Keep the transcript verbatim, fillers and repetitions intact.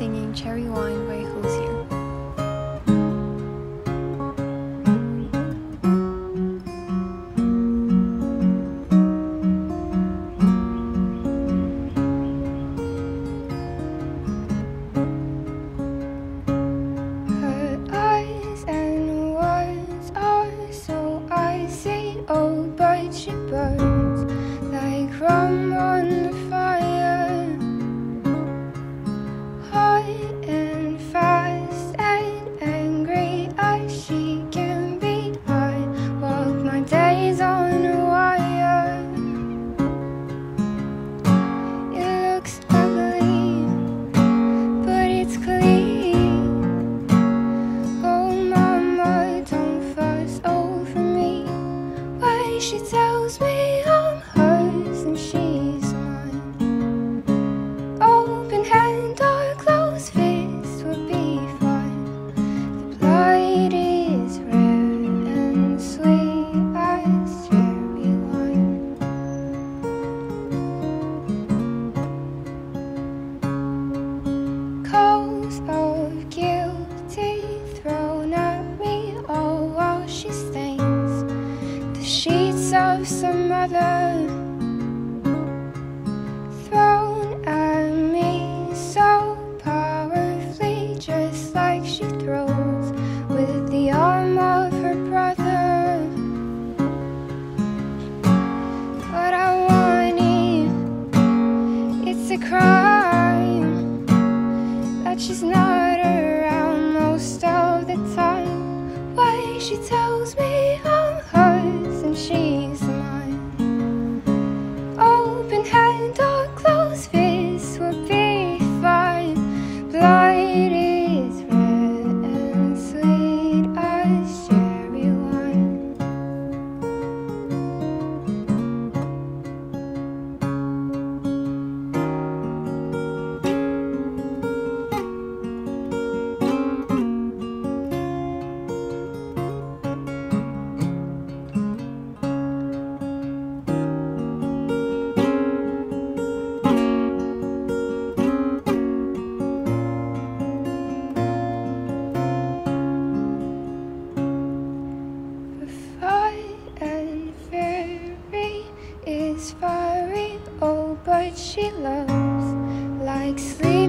singing Cherry Wine by Hozier. Her eyes and words are so icy, oh, but she burns like rum on the fire, hot and fast and angry as she can be. I walk my days on a wire. It looks ugly, but it's clean. Oh mama, don't fuss over me. Why she tells me I'm hers and she's mine. Open hand or closed fist would be fine. The blood is red and sweet as cherry wine. Coals of guilty thrown at me, all while she stains the sheets of some other, thrown at me so powerfully, just like she throws with the arm of her brother. But I want it, it's a crime that she's not around most of the time. Why she tells me I'm hers and she's mine. Open hand or closed fist would be fine. Blood is red and sweet as cherry wine. Fight and fury is fiery, oh, but she loves like sleep.